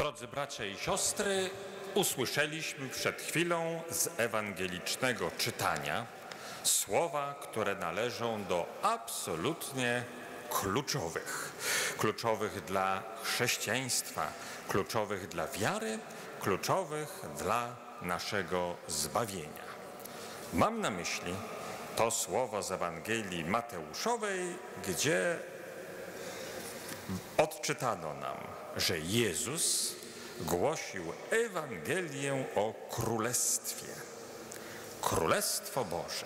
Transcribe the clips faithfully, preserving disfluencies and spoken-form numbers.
Drodzy bracia i siostry, usłyszeliśmy przed chwilą z ewangelicznego czytania słowa, które należą do absolutnie kluczowych. Kluczowych dla chrześcijaństwa, kluczowych dla wiary, kluczowych dla naszego zbawienia. Mam na myśli to słowo z Ewangelii Mateuszowej, gdzie odczytano nam, że Jezus głosił Ewangelię o Królestwie. Królestwo Boże.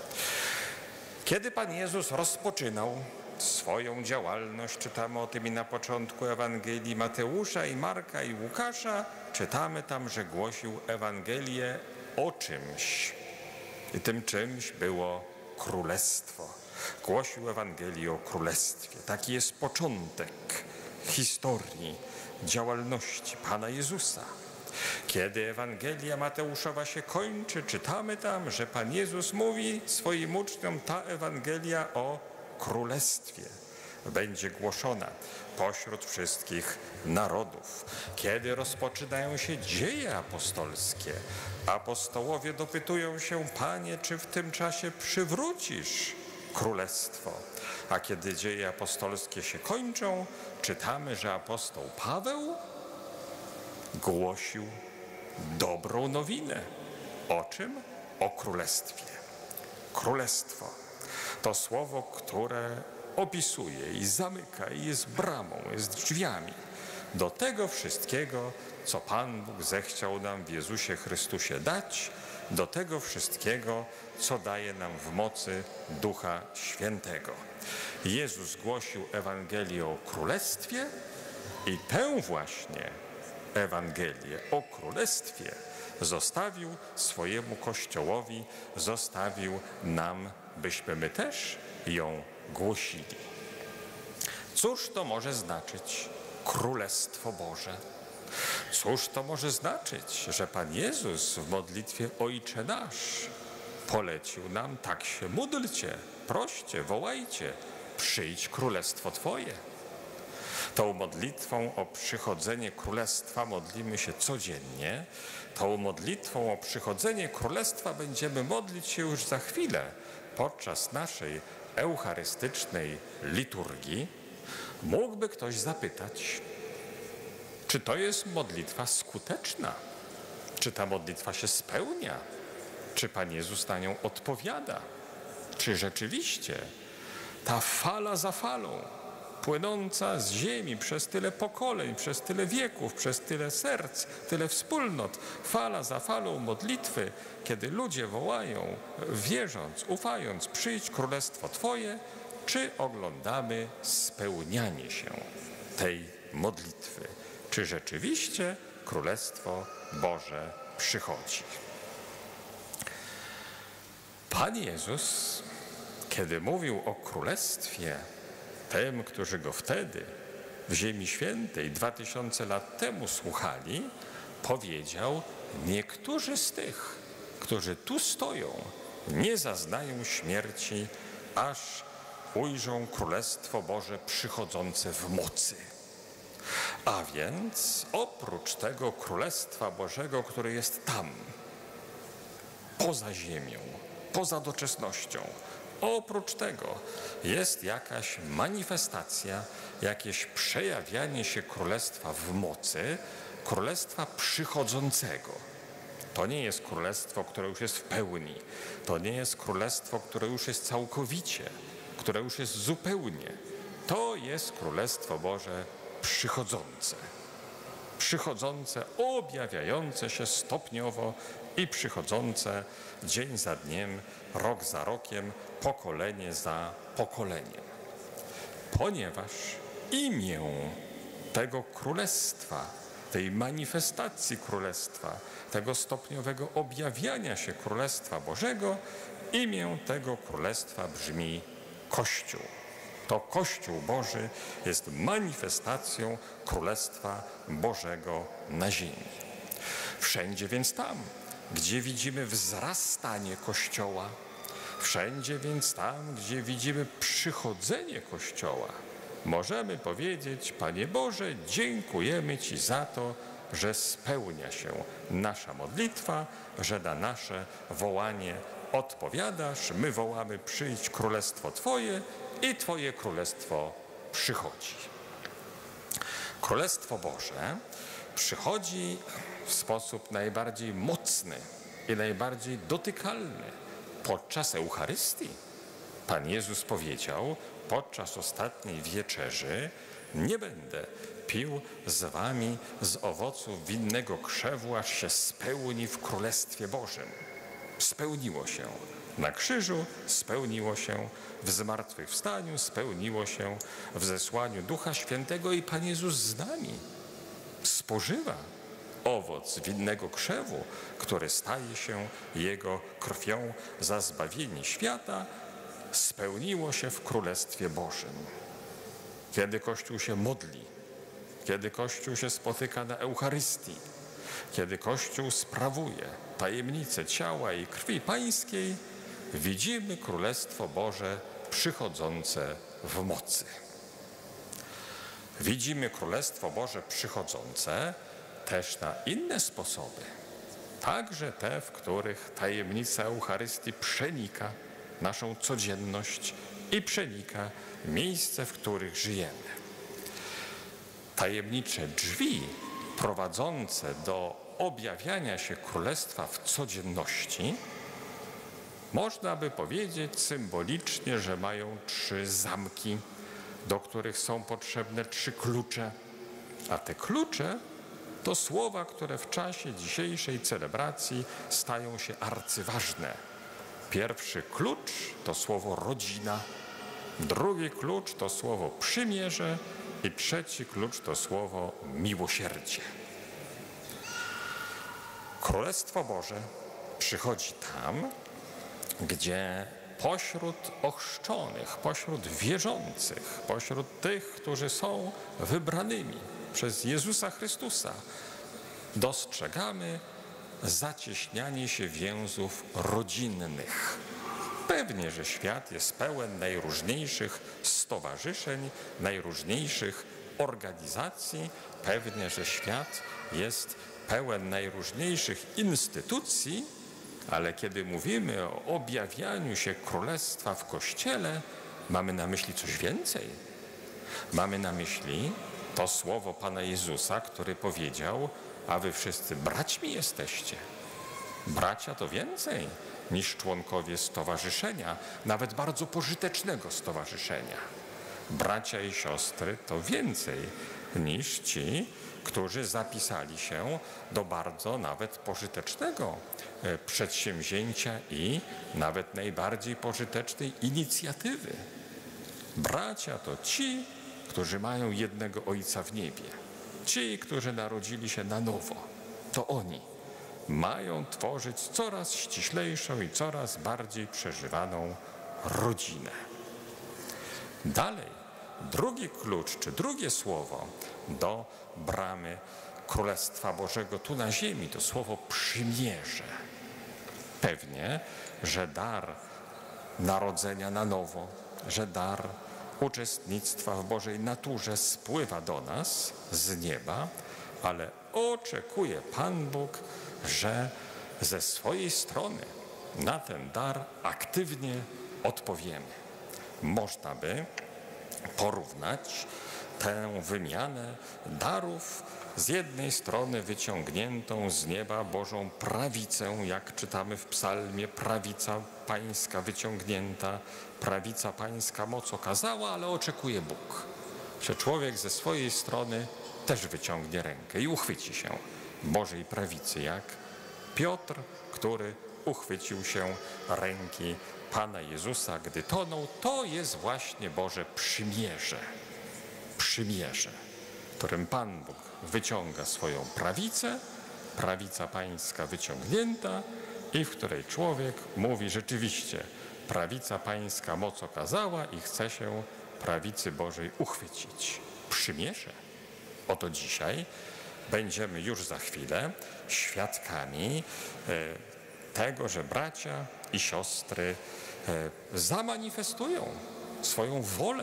Kiedy Pan Jezus rozpoczynał swoją działalność, czytamy o tym i na początku Ewangelii Mateusza i Marka i Łukasza, czytamy tam, że głosił Ewangelię o czymś. I tym czymś było Królestwo. Głosił Ewangelię o Królestwie. Taki jest początek historii działalności Pana Jezusa. Kiedy Ewangelia Mateuszowa się kończy, czytamy tam, że Pan Jezus mówi swoim uczniom, ta Ewangelia o Królestwie będzie głoszona pośród wszystkich narodów. Kiedy rozpoczynają się dzieje apostolskie, apostołowie dopytują się, Panie, czy w tym czasie przywrócisz Królestwo? A kiedy dzieje apostolskie się kończą, czytamy, że apostoł Paweł głosił dobrą nowinę. O czym? O Królestwie. Królestwo to słowo, które opisuje i zamyka i jest bramą, jest drzwiami do tego wszystkiego, co Pan Bóg zechciał nam w Jezusie Chrystusie dać, do tego wszystkiego, co daje nam w mocy Ducha Świętego. Jezus głosił Ewangelię o Królestwie i tę właśnie Ewangelię o Królestwie zostawił swojemu Kościołowi, zostawił nam, byśmy my też ją głosili. Cóż to może znaczyć Królestwo Boże? Cóż to może znaczyć, że Pan Jezus w modlitwie Ojcze Nasz polecił nam, tak się módlcie, proście, wołajcie, przyjdź Królestwo Twoje. Tą modlitwą o przychodzenie Królestwa modlimy się codziennie. Tą modlitwą o przychodzenie Królestwa będziemy modlić się już za chwilę podczas naszej eucharystycznej liturgii. Mógłby ktoś zapytać, czy to jest modlitwa skuteczna? Czy ta modlitwa się spełnia? Czy Pan Jezus na nią odpowiada? Czy rzeczywiście ta fala za falą, płynąca z ziemi przez tyle pokoleń, przez tyle wieków, przez tyle serc, tyle wspólnot, fala za falą modlitwy, kiedy ludzie wołają, wierząc, ufając, przyjdź Królestwo Twoje, czy oglądamy spełnianie się tej modlitwy? Czy rzeczywiście Królestwo Boże przychodzi? Pan Jezus, kiedy mówił o Królestwie, tym, którzy Go wtedy w Ziemi Świętej dwa tysiące lat temu słuchali, powiedział, niektórzy z tych, którzy tu stoją, nie zaznają śmierci, aż ujrzą Królestwo Boże przychodzące w mocy. A więc oprócz tego Królestwa Bożego, które jest tam, poza ziemią, poza doczesnością, oprócz tego jest jakaś manifestacja, jakieś przejawianie się Królestwa w mocy, Królestwa przychodzącego. To nie jest Królestwo, które już jest w pełni. To nie jest Królestwo, które już jest całkowicie, które już jest zupełnie. To jest Królestwo Boże przychodzące. Przychodzące, objawiające się stopniowo i przychodzące dzień za dniem, rok za rokiem, pokolenie za pokoleniem. Ponieważ imię tego Królestwa, tej manifestacji Królestwa, tego stopniowego objawiania się Królestwa Bożego, imię tego Królestwa brzmi Kościół. To Kościół Boży jest manifestacją Królestwa Bożego na ziemi. Wszędzie więc tam, gdzie widzimy wzrastanie Kościoła, wszędzie więc tam, gdzie widzimy przychodzenie Kościoła, możemy powiedzieć: Panie Boże, dziękujemy Ci za to, że spełnia się nasza modlitwa, że na nasze wołanie odpowiadasz. My wołamy: przyjdź królestwo Twoje, i Twoje królestwo przychodzi. Królestwo Boże przychodzi w sposób najbardziej mocny i najbardziej dotykalny podczas Eucharystii. Pan Jezus powiedział podczas ostatniej wieczerzy: nie będę pił z wami z owoców winnego krzewu, aż się spełni w Królestwie Bożym. Spełniło się na krzyżu, spełniło się w zmartwychwstaniu, spełniło się w zesłaniu Ducha Świętego i Pan Jezus z nami spożywa owoc winnego krzewu, który staje się Jego krwią za zbawienie świata. Spełniło się w Królestwie Bożym. Kiedy Kościół się modli, kiedy Kościół się spotyka na Eucharystii, kiedy Kościół sprawuje tajemnicę ciała i krwi Pańskiej, widzimy Królestwo Boże przychodzące w mocy. Widzimy Królestwo Boże przychodzące też na inne sposoby, także te, w których tajemnica Eucharystii przenika naszą codzienność i przenika miejsce, w których żyjemy. Tajemnicze drzwi prowadzące do objawiania się Królestwa w codzienności, można by powiedzieć symbolicznie, że mają trzy zamki, do których są potrzebne trzy klucze, a te klucze to słowa, które w czasie dzisiejszej celebracji stają się arcyważne. Pierwszy klucz to słowo rodzina, drugi klucz to słowo przymierze i trzeci klucz to słowo miłosierdzie. Królestwo Boże przychodzi tam, gdzie pośród ochrzczonych, pośród wierzących, pośród tych, którzy są wybranymi przez Jezusa Chrystusa, dostrzegamy zacieśnianie się więzów rodzinnych. Pewnie, że świat jest pełen najróżniejszych stowarzyszeń, najróżniejszych organizacji. Pewnie, że świat jest pełen najróżniejszych instytucji, ale kiedy mówimy o objawianiu się Królestwa w Kościele, mamy na myśli coś więcej. Mamy na myśli to słowo Pana Jezusa, który powiedział: a wy wszyscy braćmi jesteście. Bracia to więcej niż członkowie stowarzyszenia, nawet bardzo pożytecznego stowarzyszenia. Bracia i siostry to więcej niż ci, którzy zapisali się do bardzo nawet pożytecznego przedsięwzięcia i nawet najbardziej pożytecznej inicjatywy. Bracia to ci, którzy mają jednego Ojca w niebie. Ci, którzy narodzili się na nowo, to oni mają tworzyć coraz ściślejszą i coraz bardziej przeżywaną rodzinę. Dalej, drugi klucz, czy drugie słowo do bramy Królestwa Bożego tu na ziemi, to słowo przymierze. Pewnie, że dar narodzenia na nowo, że dar uczestnictwa w Bożej naturze spływa do nas z nieba, ale oczekuje Pan Bóg, że ze swojej strony na ten dar aktywnie odpowiemy. Można by porównać tę wymianę darów z jednej strony wyciągniętą z nieba Bożą prawicę, jak czytamy w psalmie: prawica Pańska wyciągnięta, prawica Pańska moc okazała, ale oczekuje Bóg, że człowiek ze swojej strony też wyciągnie rękę i uchwyci się Bożej prawicy, jak Piotr, który uchwycił się ręki Pana Jezusa, gdy tonął. To jest właśnie Boże przymierze. Przymierze, w którym Pan Bóg wyciąga swoją prawicę, prawica Pańska wyciągnięta, i w której człowiek mówi: rzeczywiście, prawica Pańska moc okazała i chce się prawicy Bożej uchwycić. Przymierze. Oto dzisiaj będziemy już za chwilę świadkami tego, że bracia i siostry zamanifestują swoją wolę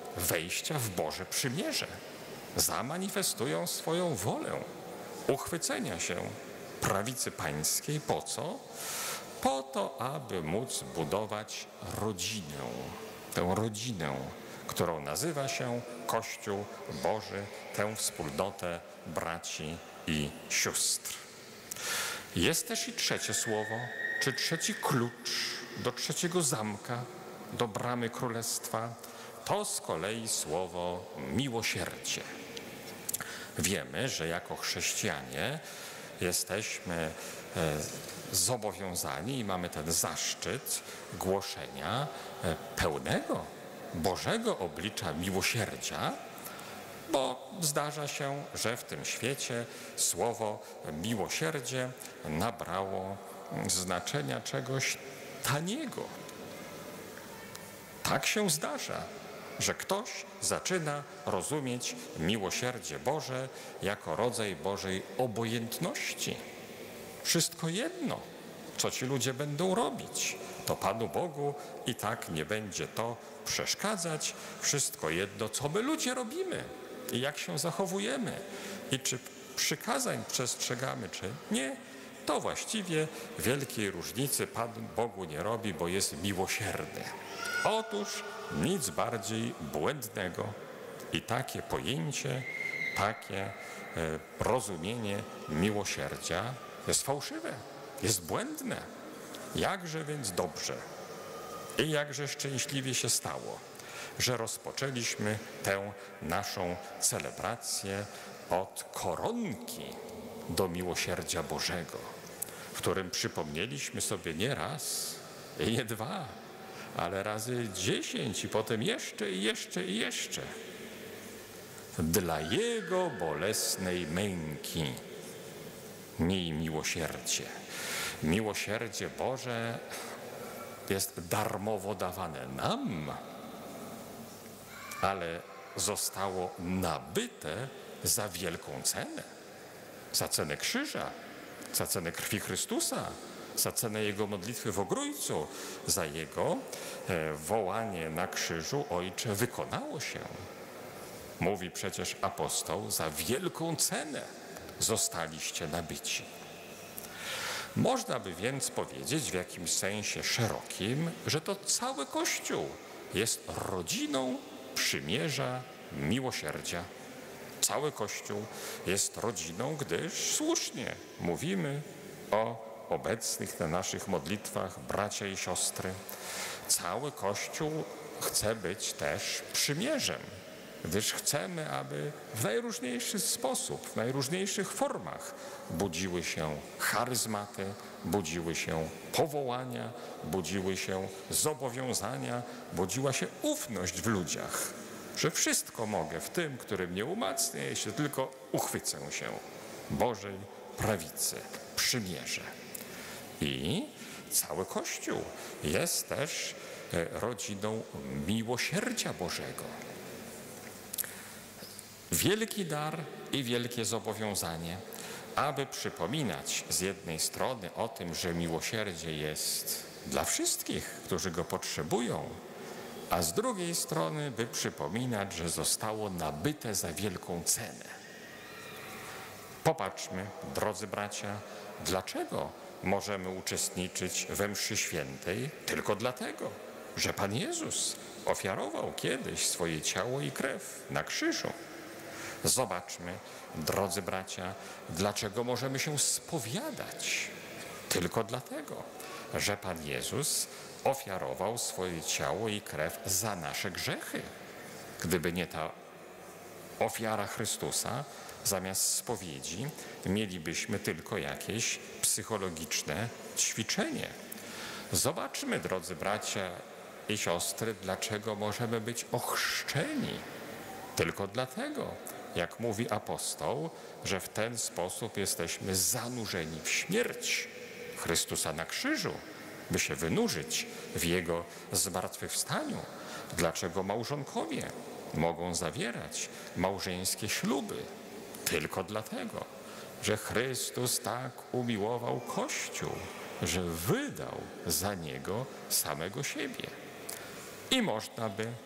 wejścia w Boże przymierze. Zamanifestują swoją wolę uchwycenia się prawicy pańskiej. Po co? Po to, aby móc budować rodzinę. Tę rodzinę, którą nazywa się Kościół Boży, tę wspólnotę braci i sióstr. Jest też i trzecie słowo, czy trzeci klucz do trzeciego zamka, do bramy królestwa. To z kolei słowo miłosierdzie. Wiemy, że jako chrześcijanie jesteśmy zobowiązani i mamy ten zaszczyt głoszenia pełnego Bożego oblicza miłosierdzia, bo zdarza się, że w tym świecie słowo miłosierdzie nabrało znaczenia czegoś taniego. Tak się zdarza, że ktoś zaczyna rozumieć miłosierdzie Boże jako rodzaj Bożej obojętności. Wszystko jedno, co ci ludzie będą robić, to Panu Bogu i tak nie będzie to przeszkadzać. Wszystko jedno, co my ludzie robimy i jak się zachowujemy i czy przykazań przestrzegamy, czy nie, to właściwie wielkiej różnicy Pan Bogu nie robi, bo jest miłosierny. Otóż nic bardziej błędnego i takie pojęcie, takie e, rozumienie miłosierdzia jest fałszywe, jest błędne. Jakże więc dobrze i jakże szczęśliwie się stało, że rozpoczęliśmy tę naszą celebrację od koronki do miłosierdzia Bożego, w którym przypomnieliśmy sobie nie raz i nie dwa, ale razy dziesięć i potem jeszcze i jeszcze i jeszcze. Dla Jego bolesnej męki miej miłosierdzie. Miłosierdzie Boże jest darmowo dawane nam, ale zostało nabyte za wielką cenę. Za cenę krzyża, za cenę krwi Chrystusa, za cenę Jego modlitwy w Ogrójcu, za Jego e, wołanie na krzyżu: Ojcze, wykonało się. Mówi przecież apostoł: za wielką cenę zostaliście nabyci. Można by więc powiedzieć w jakimś sensie szerokim, że to cały Kościół jest rodziną przymierza miłosierdzia. Cały Kościół jest rodziną, gdyż słusznie mówimy o obecnych na naszych modlitwach bracia i siostry. Cały Kościół chce być też przymierzem, gdyż chcemy, aby w najróżniejszy sposób, w najróżniejszych formach budziły się charyzmaty, budziły się powołania, budziły się zobowiązania, budziła się ufność w ludziach, że wszystko mogę w tym, który mnie umacnia, jeśli tylko uchwycę się Bożej prawicy, przymierze. I cały Kościół jest też rodziną miłosierdzia Bożego. Wielki dar i wielkie zobowiązanie, aby przypominać z jednej strony o tym, że miłosierdzie jest dla wszystkich, którzy go potrzebują, a z drugiej strony, by przypominać, że zostało nabyte za wielką cenę. Popatrzmy, drodzy bracia, dlaczego możemy uczestniczyć we mszy świętej? Tylko dlatego, że Pan Jezus ofiarował kiedyś swoje ciało i krew na krzyżu. Zobaczmy, drodzy bracia, dlaczego możemy się spowiadać? Tylko dlatego, że Pan Jezus ofiarował swoje ciało i krew za nasze grzechy. Gdyby nie ta ofiara Chrystusa, zamiast spowiedzi mielibyśmy tylko jakieś psychologiczne ćwiczenie. Zobaczmy, drodzy bracia i siostry, dlaczego możemy być ochrzczeni. Tylko dlatego, jak mówi apostoł, że w ten sposób jesteśmy zanurzeni w śmierć Chrystusa na krzyżu, by się wynurzyć w Jego zmartwychwstaniu. Dlaczego małżonkowie mogą zawierać małżeńskie śluby? Tylko dlatego, że Chrystus tak umiłował Kościół, że wydał za niego samego siebie. I można by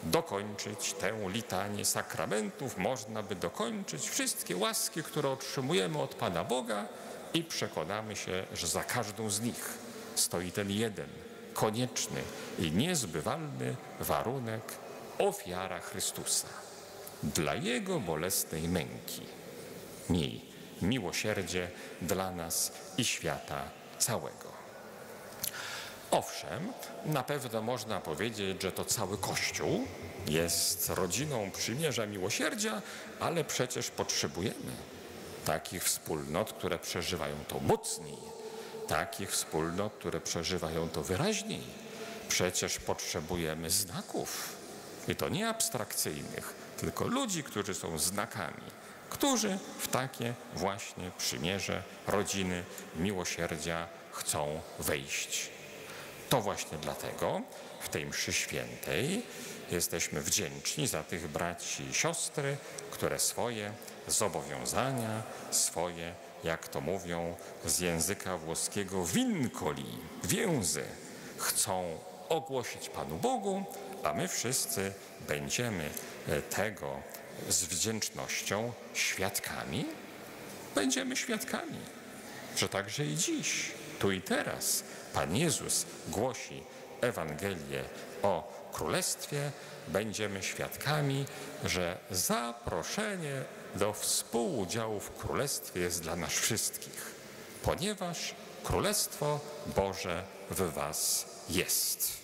dokończyć tę litanię sakramentów, można by dokończyć wszystkie łaski, które otrzymujemy od Pana Boga i przekonamy się, że za każdą z nich stoi ten jeden, konieczny i niezbywalny warunek – ofiara Chrystusa. Dla Jego bolesnej męki. Miej miłosierdzie dla nas i świata całego. Owszem, na pewno można powiedzieć, że to cały Kościół jest rodziną przymierza miłosierdzia, ale przecież potrzebujemy takich wspólnot, które przeżywają to mocniej, takich wspólnot, które przeżywają to wyraźniej. Przecież potrzebujemy znaków i to nie abstrakcyjnych, tylko ludzi, którzy są znakami, którzy w takie właśnie przymierze rodziny miłosierdzia chcą wejść. To właśnie dlatego w tej mszy świętej jesteśmy wdzięczni za tych braci i siostry, które swoje zobowiązania, swoje, jak to mówią z języka włoskiego, vincoli, więzy, chcą ogłosić Panu Bogu, a my wszyscy będziemy tego z wdzięcznością świadkami. Będziemy świadkami, że także i dziś, tu i teraz Pan Jezus głosi Ewangelię o Królestwie, będziemy świadkami, że zaproszenie do współudziału w Królestwie jest dla nas wszystkich, ponieważ Królestwo Boże w was jest.